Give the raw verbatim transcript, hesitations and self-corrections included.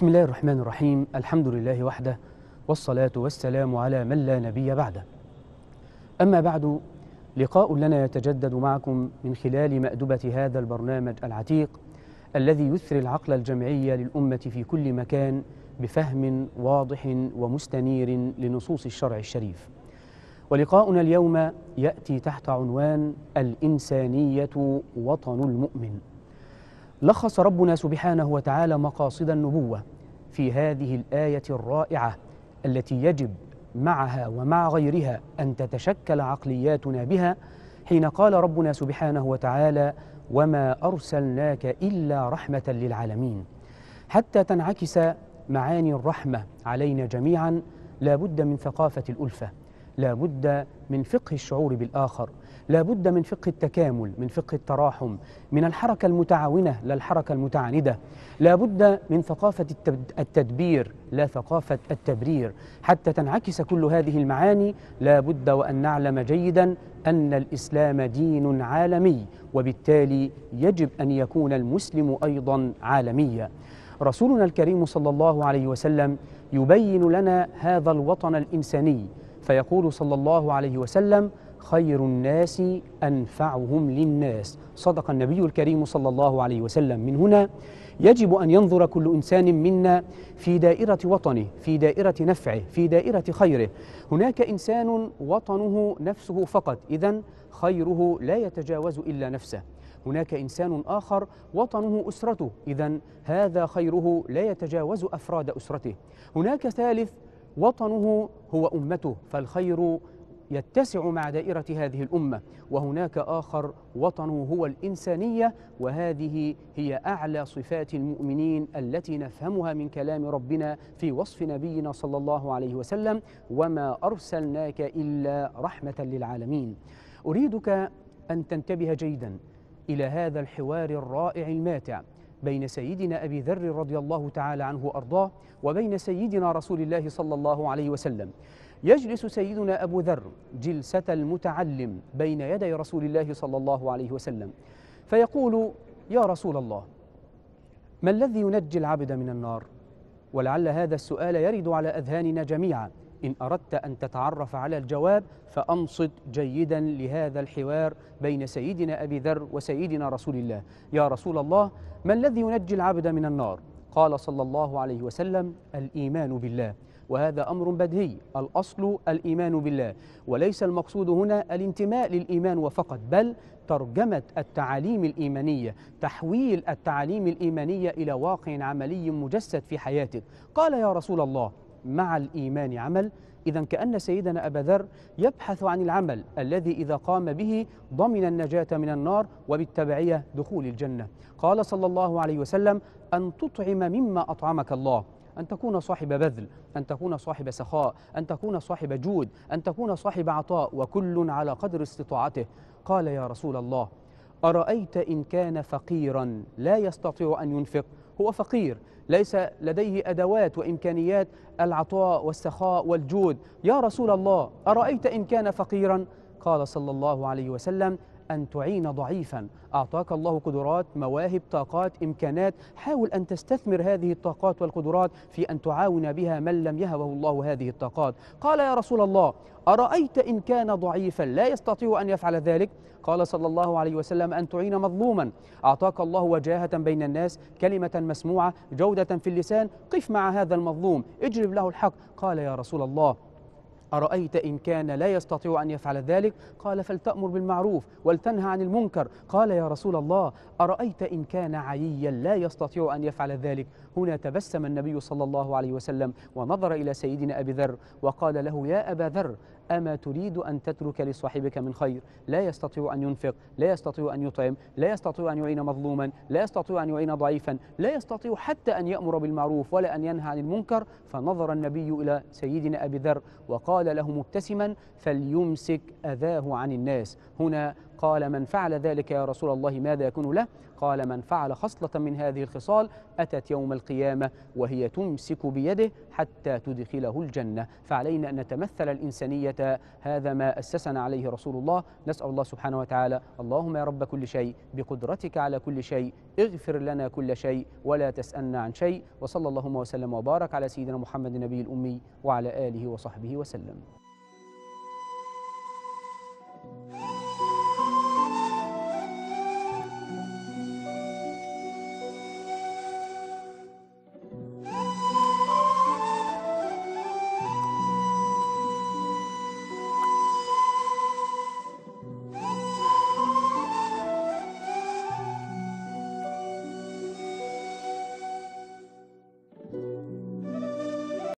بسم الله الرحمن الرحيم. الحمد لله وحده، والصلاة والسلام على من لا نبي بعده. أما بعد، لقاء لنا يتجدد معكم من خلال مأدبة هذا البرنامج العتيق الذي يثري العقل الجمعي للأمة في كل مكان بفهم واضح ومستنير لنصوص الشرع الشريف. ولقاؤنا اليوم يأتي تحت عنوان الإنسانية وطن المؤمن. لخص ربنا سبحانه وتعالى مقاصد النبوة في هذه الآية الرائعة التي يجب معها ومع غيرها أن تتشكل عقلياتنا بها، حين قال ربنا سبحانه وتعالى: وما أرسلناك إلا رحمة للعالمين. حتى تنعكس معاني الرحمة علينا جميعا لا بد من ثقافة الألفة، لا بد من فقه الشعور بالآخر، لا بد من فقه التكامل، من فقه التراحم، من الحركة المتعاونة لا الحركة المتعاندة، لا بد من ثقافة التدبير لا ثقافة التبرير. حتى تنعكس كل هذه المعاني لا بد وأن نعلم جيدا أن الإسلام دين عالمي، وبالتالي يجب أن يكون المسلم أيضا عالميا. رسولنا الكريم صلى الله عليه وسلم يبين لنا هذا الوطن الإنساني، فيقول صلى الله عليه وسلم: خير الناس أنفعهم للناس. صدق النبي الكريم صلى الله عليه وسلم. من هنا يجب أن ينظر كل إنسان منا في دائرة وطنه، في دائرة نفعه، في دائرة خيره. هناك إنسان وطنه نفسه فقط، إذن خيره لا يتجاوز إلا نفسه. هناك إنسان آخر وطنه أسرته، إذن هذا خيره لا يتجاوز أفراد أسرته. هناك ثالث وطنه هو أمته، فالخير يتسع مع دائرة هذه الأمة. وهناك آخر وطنه هو الإنسانية، وهذه هي أعلى صفات المؤمنين التي نفهمها من كلام ربنا في وصف نبينا صلى الله عليه وسلم: وما أرسلناك إلا رحمة للعالمين. أريدك أن تنتبه جيدا إلى هذا الحوار الرائع الماتع بين سيدنا أبي ذر رضي الله تعالى عنه وأرضاه وبين سيدنا رسول الله صلى الله عليه وسلم. يجلس سيدنا أبو ذر جلسة المتعلم بين يدي رسول الله صلى الله عليه وسلم، فيقول: يا رسول الله، ما الذي ينجي العبد من النار؟ ولعل هذا السؤال يرد على أذهاننا جميعا. إن أردت أن تتعرف على الجواب فأنصت جيدا لهذا الحوار بين سيدنا أبي ذر وسيدنا رسول الله. يا رسول الله، ما الذي ينجي العبد من النار؟ قال صلى الله عليه وسلم: الإيمان بالله. وهذا أمر بديهي، الأصل الإيمان بالله، وليس المقصود هنا الانتماء للإيمان وفقط، بل ترجمة التعاليم الإيمانية، تحويل التعاليم الإيمانية إلى واقع عملي مجسد في حياتك. قال: يا رسول الله، مع الإيمان عمل. إذن كأن سيدنا أبا ذر يبحث عن العمل الذي إذا قام به ضمن النجاة من النار وبالتبعية دخول الجنة. قال صلى الله عليه وسلم: أن تطعم مما أطعمك الله، أن تكون صاحب بذل، أن تكون صاحب سخاء، أن تكون صاحب جود، أن تكون صاحب عطاء، وكل على قدر استطاعته. قال: يا رسول الله، أرأيت إن كان فقيرا لا يستطيع أن ينفق؟ هو فقير، ليس لديه أدوات وإمكانيات العطاء والسخاء والجود. يا رسول الله، أرأيت إن كان فقيرا؟ قال صلى الله عليه وسلم: أن تعين ضعيفا. أعطاك الله قدرات، مواهب، طاقات، إمكانات، حاول أن تستثمر هذه الطاقات والقدرات في أن تعاون بها من لم يهبه الله هذه الطاقات. قال: يا رسول الله، أرأيت إن كان ضعيفا لا يستطيع أن يفعل ذلك؟ قال صلى الله عليه وسلم: أن تعين مظلوما. أعطاك الله وجاهة بين الناس، كلمة مسموعة، جودة في اللسان، قف مع هذا المظلوم، اجلب له الحق. قال: يا رسول الله، أرأيت إن كان لا يستطيع أن يفعل ذلك؟ قال: فلتأمر بالمعروف ولتنهى عن المنكر. قال: يا رسول الله، أرأيت إن كان عييا لا يستطيع أن يفعل ذلك؟ هنا تبسم النبي صلى الله عليه وسلم ونظر إلى سيدنا أبي ذر وقال له: يا أبا ذر، أما تريد أن تترك لصاحبك من خير لا يستطيع أن ينفق، لا يستطيع أن يطعم، لا يستطيع أن يعين مظلوما، لا يستطيع أن يعين ضعيفا، لا يستطيع حتى أن يأمر بالمعروف ولا أن ينهى عن المنكر؟ فنظر النبي إلى سيدنا أبي ذر وقال له مبتسما: فليمسك أذاه عن الناس. هنا قال: من فعل ذلك يا رسول الله ماذا يكون له؟ قال: من فعل خصلة من هذه الخصال أتت يوم القيامة وهي تمسك بيده حتى تدخله الجنة. فعلينا أن نتمثل الإنسانية، هذا ما أسسنا عليه رسول الله. نسأل الله سبحانه وتعالى: اللهم يا رب كل شيء بقدرتك على كل شيء اغفر لنا كل شيء ولا تسألنا عن شيء. وصلى اللهم وسلم وبارك على سيدنا محمد النبي الأمي وعلى آله وصحبه وسلم.